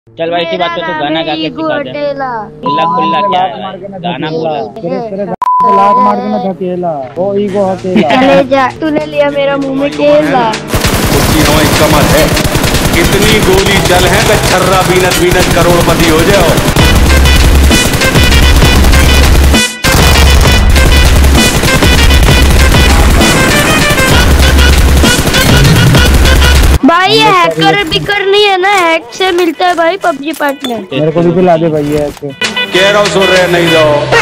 चल भाई इसी बात पे तू गाना गा के सिखा दे। खुल्ला खुल्ला क्या है गाना बोला। लात मार के ना धकेला ओ ईगो हकेला। चले जा, तूने लिया मेरा मुंह में केला। तीनों एक कमर है, कितनी गोली चल है कि छर्रा बीनत बीनत करोड़पति हो जाओ। भाई ये हैकर बिकर नहीं है ना, हैक से मिलता है भाई पबजी पार्टनर। मेरे को भी पिला दे भाई ऐसे। कह रहा हूँ सुन रहे नहीं लो।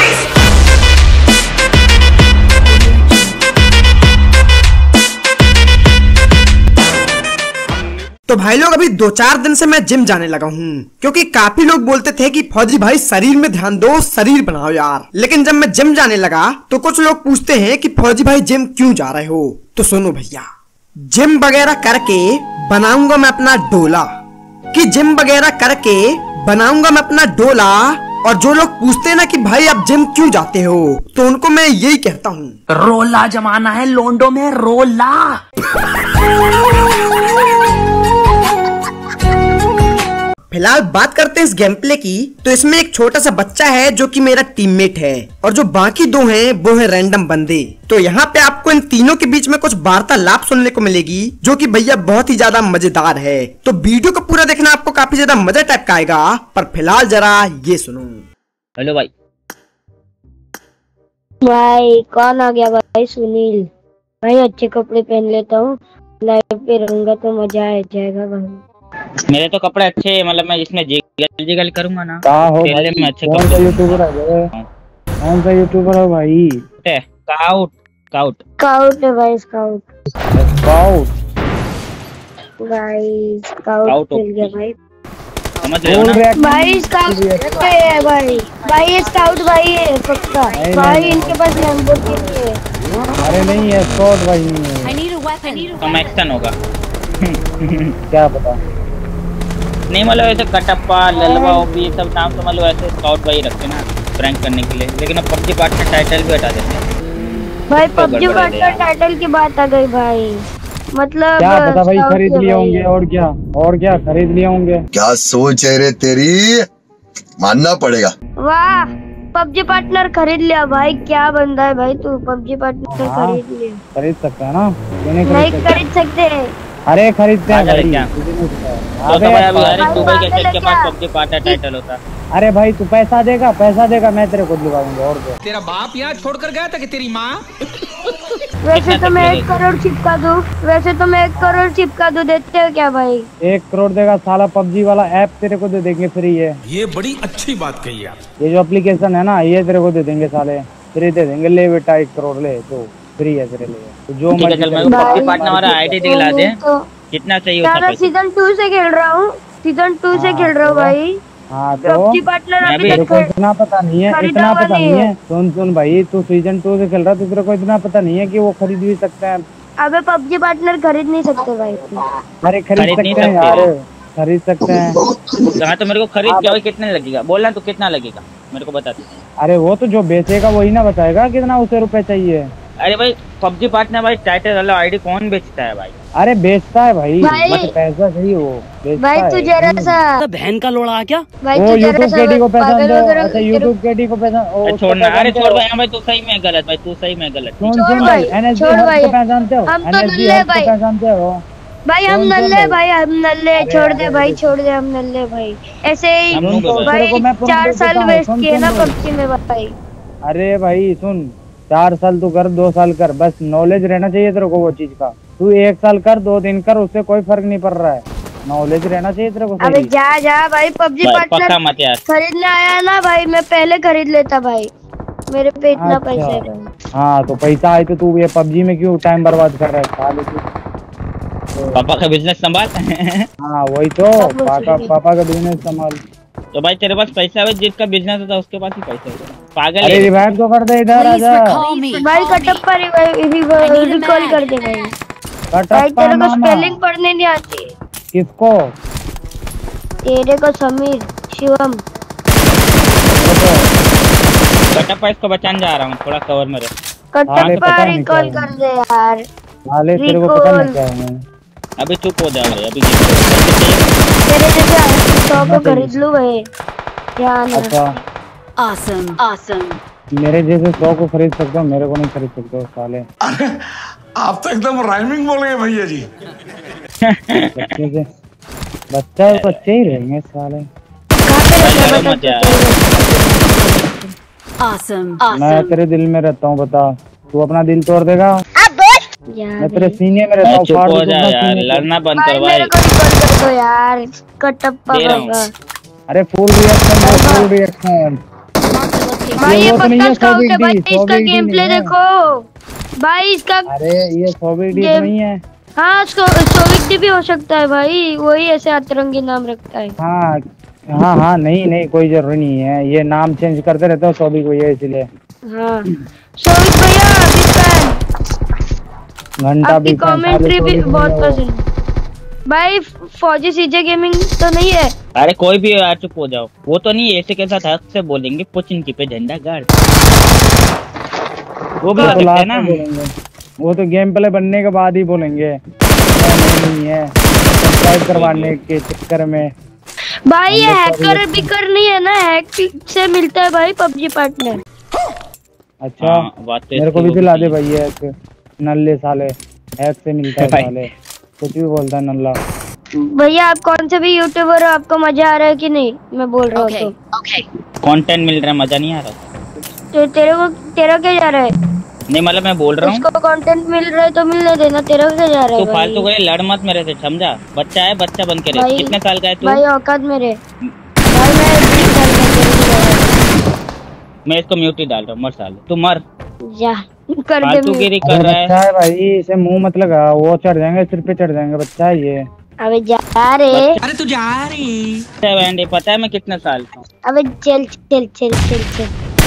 तो भाई लोग अभी 2-4 दिन से मैं जिम जाने लगा हूँ, क्योंकि काफी लोग बोलते थे कि फौजी भाई शरीर में ध्यान दो, शरीर बनाओ यार। लेकिन जब मैं जिम जाने लगा तो कुछ लोग पूछते हैं कि फौजी भाई जिम क्यों जा रहे हो। तो सुनो भैया, जिम वगैरह करके बनाऊंगा मैं अपना डोला, कि जिम वगैरह करके बनाऊंगा मैं अपना डोला। और जो लोग पूछते हैं ना कि भाई आप जिम क्यों जाते हो, तो उनको मैं यही कहता हूँ, रोला जमाना है लोंडो में रोला। फिलहाल बात करते हैं इस गेम प्ले की। तो इसमें एक छोटा सा बच्चा है जो कि मेरा टीममेट है, और जो बाकी दो हैं वो हैं रैंडम बंदे। तो यहाँ पे आपको इन तीनों के बीच में कुछ वार्तालाप सुनने को मिलेगी, जो कि भैया बहुत ही ज्यादा मजेदार है। तो वीडियो को पूरा देखना, आपको काफी ज्यादा मजा टाइप का आएगा। पर फिलहाल जरा ये सुनो। हेलो भाई। भाई कौन आ गया भाई? सुनील भाई, अच्छे कपड़े पहन लेता हूँ, लाइव पे रहूंगा तो मजा आ जाएगा भाई। मेरे तो कपड़े अच्छे, मतलब मैं इसमें जिगल जिगल करूंगा ना तेरे में अच्छे कौन सा यूट्यूबर है? कौन सा यूट्यूबर है भाई? स्काउट स्काउट स्काउट है भाई, स्काउट स्काउट भाई, स्काउट मिल गया भाई। समझ रहे हो ना भाई? स्काउट है भाई, भाई ये स्काउट भाई है पक्का भाई। इनके पास लैम्बोर्गिनी है। अरे नहीं है, स्काउट भाई नहीं है। कम एक्शन होगा। क्या पता, नहीं मतलब ऐसे कटप्पा ललवा ओपी ये सब नाम तो मतलब ऐसे स्काउट भाई रखते ना प्रैंक करने के लिए। लेकिन अब पबजी पार्टनर टाइटल भी हटा देते हैं भाई। पबजी पार्टनर टाइटल की बात आ गई भाई, मतलब क्या पता भाई खरीद लिए होंगे। और क्या खरीद लिए होंगे। क्या सोच है रे तेरी, मानना पड़ेगा। वाह, पबजी पार्टनर खरीद लिया भाई। क्या बंदा है भाई तू, पबजी पार्टनर खरीद लिया। खरीद सकते है ना? नहीं खरीद सकते। अरे खरीदते हैं भाई। क्या तो भाई अभी यार तू भाई कैसे के पास पबजी पार्टनर टाइटल होता। अरे भाई तू पैसा देगा मैं तेरे को दिलवाऊंगा। और क्या, तेरा बाप यहाँ छोड़कर गया था कि तेरी माँ? वैसे तो मैं 1 करोड़ चिपका दूं, वैसे तो मैं 1 करोड़ चिपका दूं। देते हो क्या भाई? 1 करोड़ देगा साला, पबजी वाला ऐप तेरे को दे देंगे फ्री है। ये बड़ी अच्छी बात कही आप। ये जो एप्लीकेशन है ना, ये तेरे को दे देंगे साले, फ्री दे देंगे। ले बेटा 1 करोड़ ले, तो फ्री है तेरे लिए। तो जो पबजी पार्टनर हमारा आईडी दिला दे, कितना चाहिए उतना पैसा। सीजन 2 से खेल रहा हूँ, सीजन 2 से खेल रहा हूँ भाई। हाँ तो पबजी पार्टनर अभी तक इतना पता नहीं है, सुन भाई, तू सीजन 2 से खेल रहा है, तेरे को इतना पता नहीं है कि वो खरीद भी सकते हैं। अबे पबजी पार्टनर खरीद नहीं सकते भाई। अरे खरीद सकते हैं यार, खरीद सकते हैं। हाँ तो मेरे को खरीद के भाई कितने लगेगा बोलना, तो कितना लगेगा मेरे को बता दे। अरे वो तो जो बेचेगा वही ना बताएगा कितना उसे रुपए चाहिए। अरे भाई पबजी पार्टनर भाई टाइटल वाला आईडी कौन बेचता है भाई? अरे बेचता है भाई, मतलब पैसा चाहिए वो बेचता भाई। है। तू जरा सा बहन का लोड़ा क्या भाई, वो यूट्यूब केडी को पैसा दो। अच्छा यूट्यूब केडी को पैसा छोड़ना। अरे छोड़ भाई, भाई तू सही में गलत, भाई तू सही में गलत। सुन भाई, एनएसजी को पहचानते हो? हम तो एनएसजी नल्ले को भाई, पहचानते हो भाई हम नल्ले भाई, हम नल्ले। छोड़ दे भाई, छोड़ दे, हम नल्ले भाई। ऐसे ही भाई 4 साल वेस्ट किए ना पबजी में भाई। अरे भाई सुन, 4 साल तू कर, 2 साल कर, बस नॉलेज रहना चाहिए तेरे को वो चीज का। तू 1 साल कर, 2 दिन कर, उससे कोई फर्क नहीं पड़ रहा है। नॉलेज रहना चाहिए तेरे को। अबे जा भाई, पबजी पार्टनर खरीदने आया ना भाई, मैं पहले खरीद लेता भाई, मेरे पे इतना पैसा है भाई। हाँ तो पैसा आए तो तू ये पबजी में क्यों टाइम बर्बाद कर रहा है? पापा का बिजनेस संभाल। हाँ वही तो, पापा का बिजनेस संभाल। तो भाई तेरे पास पैसा है, जिसका बिजनेस होता है उसके पास ही पैसा होता है। पागल अरे रिवाइव तो कर दे, इधर आजा भाई। कटप्पा रिकॉल कर दे भाई। भाई तेरे को स्पेलिंग पढ़ने नहीं आती? किसको? तेरे को समीर शिवम। कटप्पा इसको बचाने जा रहा हूँ, थोड़ा कवर में रह। कटप्पा रिकॉल कर दे यार। तेरे को पता नहीं क्या है। अभी चुप हो जाओ भाई, अभी तेरे जैसे 100 को खरीद लूं भाई। ध्यान रख। अच्छा Awesome. Awesome. मेरे जैसे 100 को खरीद सकते हो, मेरे को नहीं खरीद सकते हो साले। आप तो एकदम राइमिंग बोल गए भैया जी। बच्चे से बच्चे ही रहेंगे साले। Awesome. मैं तेरे दिल में रहता हूँ, बता तू अपना दिल तोड़ देगा? मैं तेरे सीने में रहता हूँ। चुप हो जा यार, लड़ना बंद कर भाई। मेरे को रिकॉल कर दो यार, कटप्पा बाबा। अरे फुल रिएक्शन भाई ये पक्का स्काउट है भाई, इसका गेम प्ले देखो भाई इसका। अरे ये सोविक डी नहीं है। हाँ सोविक डी भी हो सकता है भाई, वही ऐसे अतरंगी नाम रखता है। हाँ नहीं कोई जरूरी नहीं है, ये नाम चेंज करते रहते हो सोविक भैया इसलिए। हाँ सोविक भैया घंटा आपकी कमेंट्री भी बहुत पसंद भाई। फौजी सीजे गेमिंग तो नहीं है? अरे कोई भी यार चुप हो जाओ, वो तो नहीं ऐसे के साथ हक से बोलेंगे पुचिन की पे झंडा गाड़, वो भी लगता है ना। वो तो गेम प्ले बनने के बाद ही बोलेंगे, नहीं है सब्सक्राइब करवाने के चक्कर में। भाई ये हैकर बिकर नहीं है ना, हैक से मिलता है भाई पबजी पार्टनर। अच्छा मेरे को भी दिला दे भाई, हैक नल्ले साले, हैक से मिलता है साले, कुछ भी बोलता है नल्ला। भैया आप कौन से भी यूट्यूबर हो, आपको मजा आ रहा है कि नहीं? मैं बोल रहा हूँ तो कंटेंट मिल रहा है, मजा नहीं आ रहा तो तेरा क्या जा रहा है? नहीं मतलब मैं बोल रहा हूँ उसको कंटेंट मिल रहा है तो मिलने देना, तेरा क्या जा रहा है? तो फालतू करे लड़ मत मेरे से, समझा? बच्चा है, बच्चा बन के रहे। कितने साल का है तू? भाई औकात मेरे भाई, मैं 20 साल का। मैं इसको म्यूट ही डाल रहा हूँ, मर साले तू मर जा कर दे। फालतूगिरी कर रहा बच्चा है भाई, इसे मुंह मत लगा, वो चढ़ जाएंगे सिर पे चढ़ जाएंगे, बच्चा है ये। अबे जा रे, अरे तू जा रही। है। पता है मैं कितने साल का हूँ? अबे चल चल चल चल चल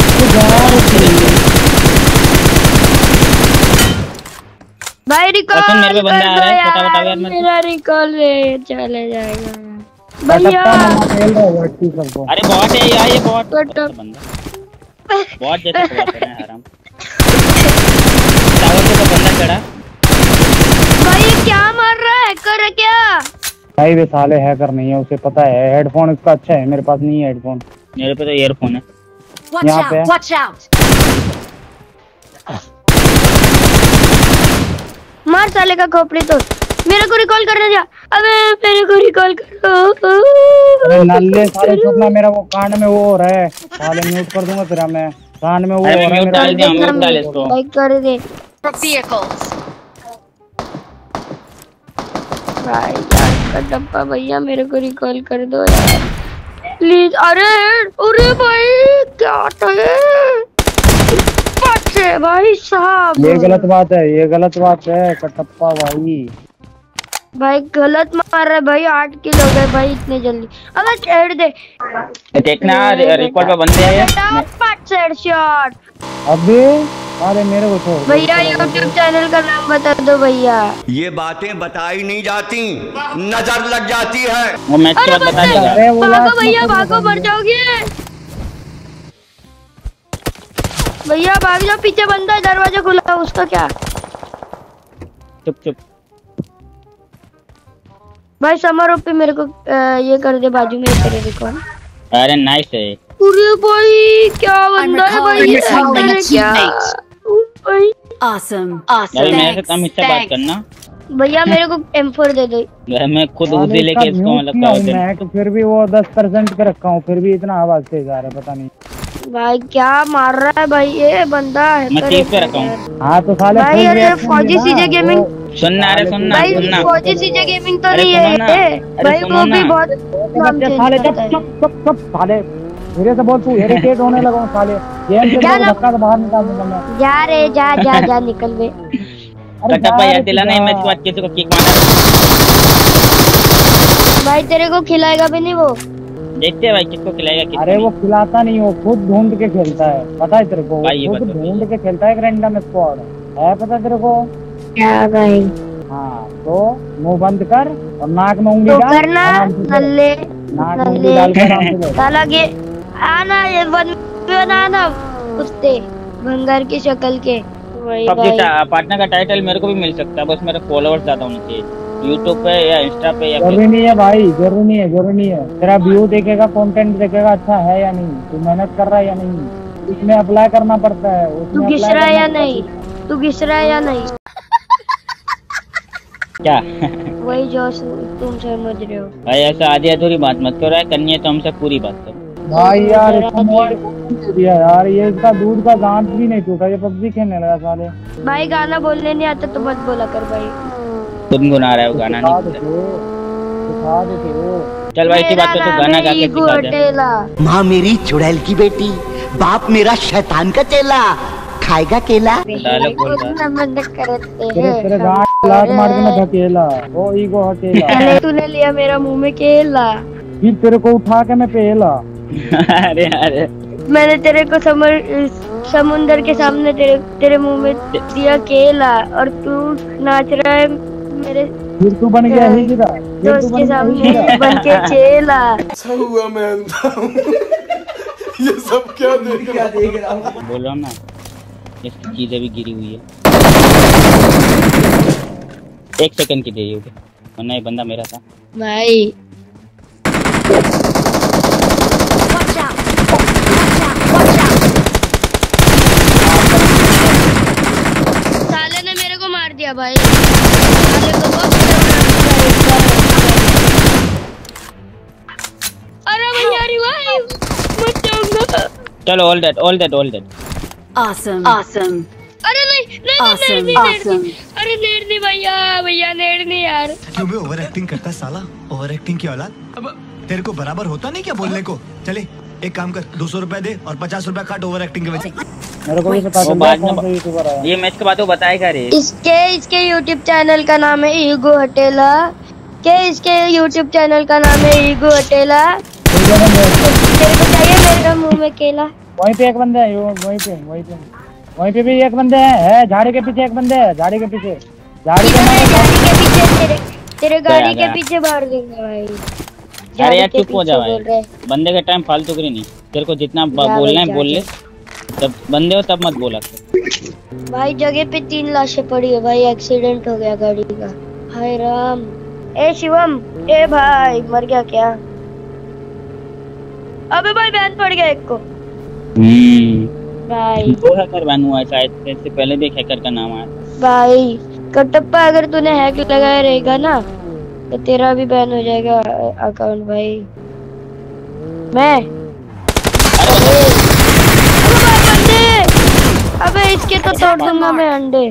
भाई रिकॉल मेरे पे बंदा आ रहा है, फटाफट यार मेरा रिकॉल रे चले जाएगा भैया। अरे बॉट है यार, ये बॉट बंदा बॉट जैसा करते हैं हराम। टावर पे तो बंदा चढ़ा भाई, क्या मार रहा है? कर क्या भाई? वे साले हैकर नहीं है, उसे पता है। हेडफोन इसका अच्छा है, मेरे पास नहीं है हेडफोन। मेरे पे तो ईयरफोन है। यहाँ पे Watch out. मार साले का खोपड़ी तो। मेरे को रिकॉल करने जा, अबे मेरे को रिकॉल करो। अरे नल्ले साले चुप ना, मेरा वो कान में वो हो रहा है साले, म्यूट कर दूंगा तेरा मैं, कान में वो हो रहा है मेरा। भाई कर दे Vehicles. भाई यार डब्बा भैया, मेरे को रिकॉल कर दो यार प्लीज। अरे अरे भाई क्या है भाई साहब, ये गलत बात है, ये गलत बात है कटप्पा भाई। भाई गलत मार रहा है भाई, 8 किल हो गए भाई इतने जल्दी। अबे छेड़ दे, देखना रिकॉर्ड पे बंदे हैं। हेडशॉट। अबे अरे मेरे को छोड़ भैया यूट्यूब चैनल का नाम बता दो भैया। ये बातें बताई नहीं जाती, नजर लग जाती है। वो मैच के बाद बता देगा। भागो भैया भागो, मर जाओगे भैया, भाग जाओ, पीछे बंदा है, दरवाजा खुला, उसका क्या? चुप चुप भाई समर पे मेरे को ये कर दे बाजू में तेरे रिकॉर्ड। अरे नाइस है। अरे भाई क्या बंदा है भाई, ये क्या भाई। Awesome. यार मेरे से कम इससे बात करना भैया, मेरे को M4 दे दो। मैं खुद उसी लेके इसको मतलब मैं तो फिर भी वो 10% पे रखा हूँ, फिर भी इतना आवाज तेज आ रहा है, पता नहीं भाई क्या मार रहा है भाई ये बंदा है। मैं 30 पे रखा हूँ। हाँ तो साले भाई अरे फौजी सीजे गेमिंग सुनना, अरे सुनना भाई, फौजी सीजे गेमिंग तो नहीं है भाई, वो भी बहुत नाम चेंज करता है। चुप साले, धीरे से बोल, तू इरिटेट होने लगा हूँ साले, गेम से धक्का तो बाहर निकाल दूंगा मैं। जा रे जा निकल बे। कटप्पा याद दिलाना, मैच के बाद किसी को किक मारना भाई, तेरे को खिलाएगा भी नहीं वो। देखते हैं भाई किसको खिलाएगा किसको। अरे वो खिलाता नहीं, वो खुद ढूंढ के खेलता है, पता है तेरे को? वो खुद ढूंढ के खेलता है, रैंडम स्क्वाड है, पता है तेरे को? क्या भाई? हाँ तो मुंह बंद कर और नाक में उंगली डाल, करना नल्ले नाक में उंगली डाल कर साला के आना, ये बनाना कुत्ते भंगार की शक्ल के। पार्टनर का टाइटल मेरे को भी मिल सकता है, बस मेरे फॉलोअर्स ज्यादा होने चाहिए। यूट्यूब पे या इंस्टा पे या जरूरी नहीं है भाई, जरूरी नहीं है, जरूरी नहीं है। तेरा व्यू देखेगा, कंटेंट देखेगा अच्छा है या नहीं, तू मेहनत कर रहा है या नहीं, उसमें अप्लाई करना पड़ता है। तू घिस रहा है या नहीं, तू घिस रहा है या नहीं, क्या? वही जो तुम समझ रहे हो भाई ऐसा आधी अधूरी बात मत करो यार, करनी है तो हमसे पूरी बात करो। भाई यार इसको मोबाइल दे दिया यार, ये इसका दूध का दांत भी नहीं टूटा, ये पबजी खेलने लगा साले। भाई गाना बोलने नहीं आता तो मत बोला कर भाई। गुनगुना रहा है वो, गाना नहीं बोलता। चल भाई इसी बात पे तो गाना गा के सिखा दे। माँ मेरी चुड़ैल की बेटी, बाप मेरा शैतान का चेला, खाएगा केला। डायलॉग बोल रहा है। तेरे गांड लात मार के मैं धकेला, वो ईगो हटेला। पहले तूने लिया मेरा मुंह में केला, फिर तेरे को उठा के मैं पेला। अरे अरे मैंने तेरे को समुंदर के सामने तेरे मुंह में दिया केला और तू नाच रहा है मेरे। फिर तू बन गया हिजड़ा, दोस्त के सामने बन के चेला। हुआ मैं अंधा हूँ। ये सब क्या देख रहा हूँ? बोल रहा हूँ ना, इसकी चीजें भी गिरी हुई है। 1 सेकंड की देरी होगी, वरना ये बंदा मेरा था भाई। साले ने मेरे को मार दिया भाई, साले को बहुत। अरे भैया रिवाइव, मत जाऊंगा। चलो ऑल दैट। Awesome. Awesome. अरे नहीं, अरे नेड नहीं भैया नेड नहीं यार। क्यों बे ओवर एक्टिंग करता है साला, ओवर एक्टिंग की औलाद। अब तेरे को बराबर होता नहीं क्या बोलने को? चले एक काम कर, 200 रुपए दे और 50 रुपए काट ओवर एक्टिंग के वजह। मेरे को भी पता वो बाद में ये मैच के बाद वो बताएगा रे। इसके यूट्यूब चैनल का नाम है ईगो हटेला। इसके यूट्यूब चैनल का नाम है ईगो हटेला। तेरे को चाहिए मेरे मुंह में केला? वहीं पे एक बंदा है, वहीं पे भी एक बंदे है, झाड़ी के पीछे एक बंदे है, झाड़ी के पीछे तेरे गाड़ी के पीछे मार देंगे भाई। अरे यार चुप हो जा भाई, बंदे के टाइम फालतू करी नहीं। तेरे को जितना बोलना है बोल ले, जब बंदे हो तब मत बोला भाई। जगह पे 3 लाशें पड़ी है भाई, एक्सीडेंट हो गया गाड़ी का। हाय राम। ए शिवम, ए भाई मर गया क्या? अबे भाई बैन पड़ गया एक को। भाई वो हैकर बैन हुआ है शायद, इससे पहले भी एक हैकर का नाम आया भाई। कटप्पा अगर तूने हैक लगाया रहेगा ना तो तेरा भी बैन हो जाएगा अकाउंट भाई। मैं अबे इसके तो तोड़ दूंगा मैं अंडे।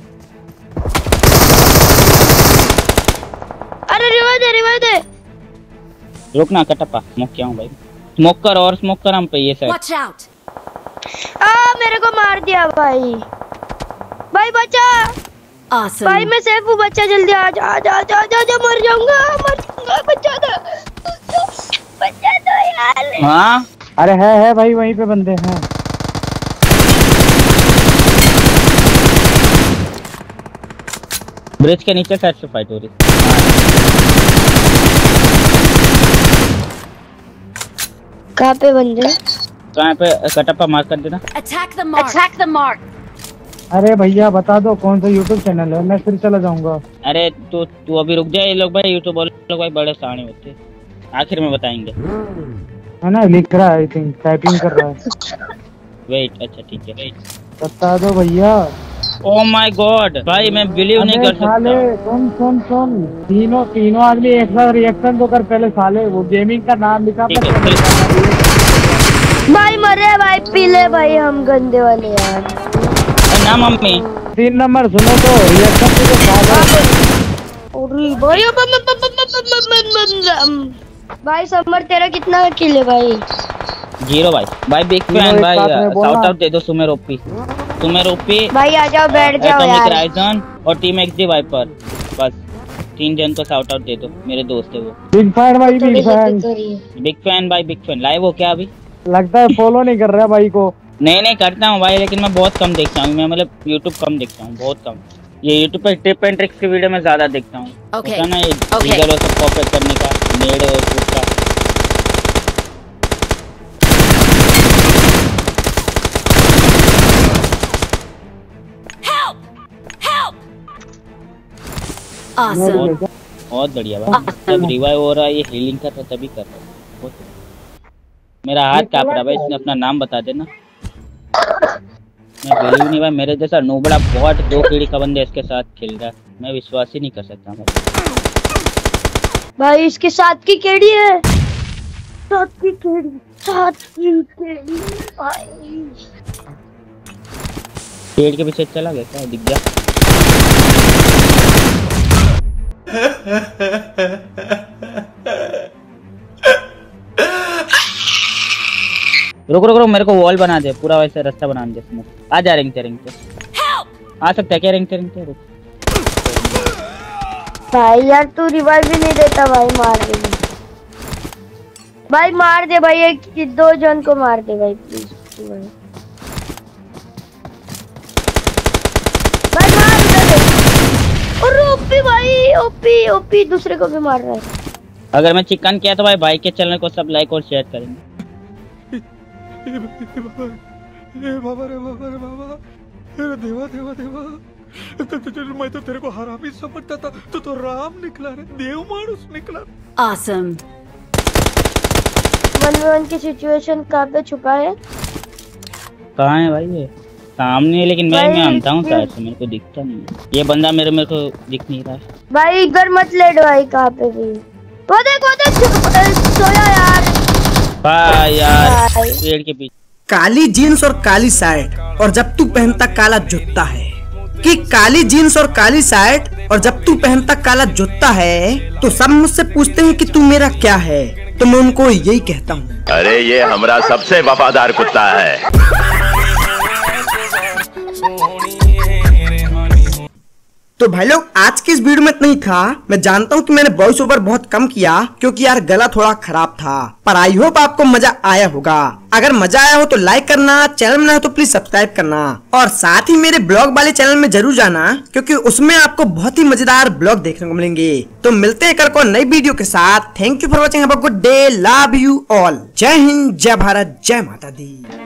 अरे रिवाइव दे। रुकना कटप्पा, स्मोक क्या हूँ भाई, स्मोक कर और स्मोक कर हम पे ये सर। Watch out. मेरे को मार दिया भाई। भाई बचा। Awesome. भाई मैं सेफ हूँ, बच्चा जल्दी आ जा। मर जाऊंगा बच्चा दो यार। हाँ अरे है भाई, वहीं पे बंदे हैं। ब्रिज के नीचे साइड से फाइट हो रही। कहाँ पे बंदे? कहाँ पे? कटप्पा मार्क कर देना। Attack the mark. अरे भैया बता दो कौन सा यूट्यूब चैनल है, मैं फिर चला जाऊंगा। अरे तू अभी रुक जा। ये लोग भाई यूट्यूब वाले लोग भाई बड़े साणे होते, आखिर में बताएंगे। है ना, लिख रहा है, आई थिंक टाइपिंग कर रहा है। वेट, अच्छा ठीक है, वेट बता दो भैया। ओह माय गॉड भाई, मैं बिलीव नहीं कर सकता। सुन तीनों आदमी एक साथ रिएक्शन तो कर पहले साले। वो गेमिंग का नाम लिखा भाई मरे भाई, पीले भाई हम गंदे वाले यार। ना मम्मी 3 नंबर सुनो तो रिएक्शन भाई। समर तेरा कितना किल है भाई? 0 भाई बिग फैन भाई। शाउट आउट दे दो सुमेर ओपी भाई। आ जाओ बैठ जाओ यार। राइजन और टीम एक्सडी वाइपर, बस 3 जन को शाउट आउट दे दो, मेरे दोस्त है वो। बिग फैन भाई, बिग फैन भाई, बिग फैन। लाइव हो क्या अभी? लगता है फॉलो नहीं कर रहा भाई को। नहीं करता हूँ भाई, लेकिन मैं बहुत कम देखता हूँ। मैं मतलब यूट्यूब कम देखता हूँ, बहुत कम। ये यूट्यूब पे टिप एंड ट्रिक्स की वीडियो में ज्यादा देखता हूँ। Okay. ना ये गूगल और सब कॉपी करने का, नेड और उसका। Awesome. बहुत बढ़िया भाई, जब रिवाइव हो रहा है ये हीलिंग कर रहा है तभी कर रहा है। मेरा हाथ कांप रहा है भाई, इसने अपना नाम बता देना। मैं बिलीव नहीं भाई, मेरे जैसा नोबड़ा बहुत 2 पीढ़ी का बंदा इसके साथ खेल रहा है, मैं विश्वास ही नहीं कर सकता भाई। इसके साथ की केड़ी है, साथ की केड़ी भाई। पेड़ के पीछे चला गया क्या, दिख गया? रुक रुक रुक, मेरे को वॉल बना दे, पूरा वैसे रास्ता बना दे इसमें। आ जा रिंग रिंग आ सकता है क्या? रिंग रुक भाई यार, तू रिवाइव भी नहीं देता भाई। मार दे भाई, मार दे भाई, 1-2 जन को मार दे भाई प्लीज भाई। भाई मार दे। और ओपी भाई, ओपी दूसरे को भी मार रहा है। अगर मैं चिकन किया तो भाई के चैनल को सब लाइक और शेयर करेंगे। मैं तो तेरे को हरामी समझता था, तो राम निकला रे, देव मानुस निकला। Awesome. 1v1 की सिचुएशन कहाँ पे छुपा है? कहाँ है भाई ये? सामने, लेकिन मैं मानता हूँ शायद से, मेरे को दिखता नहीं है ये बंदा, मेरे को दिख नहीं रहा है भाई। इधर मत लेट भाई, कहाँ पे भी वो देख सोया यार भाई यार पेड़ के पीछे। काली जीन्स और काली शर्ट और जब तू पहनता काला जूता है, कि काली जीन्स और काली शर्ट और जब तू पहनता काला जूता है, तो सब मुझसे पूछते हैं कि तू मेरा क्या है, तो मैं उनको यही कहता हूँ, अरे ये हमारा सबसे वफादार कुत्ता है। तो भाई लोग आज की इस वीडियो में इतना ही था। मैं जानता हूँ कि मैंने वॉइस ओवर बहुत कम किया क्योंकि यार गला थोड़ा खराब था, पर आई होप आपको मजा आया होगा। अगर मजा आया हो तो लाइक करना, चैनल में नया हो तो प्लीज सब्सक्राइब करना और साथ ही मेरे ब्लॉग वाले चैनल में जरूर जाना क्योंकि उसमें आपको बहुत ही मजेदार ब्लॉग देखने को मिलेंगे। तो मिलते हैं कल को नई वीडियो के साथ। Thank you for watching, have a good day, love you all. जय हिंद, जय भारत, जय माता दी।